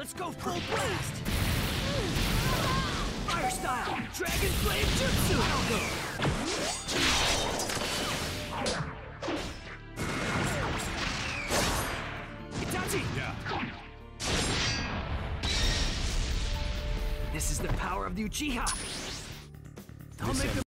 Let's go full blast! Fire style! Dragon Flame Jutsu! I'll go! Itachi! Yeah. This is the power of the Uchiha! I'll make a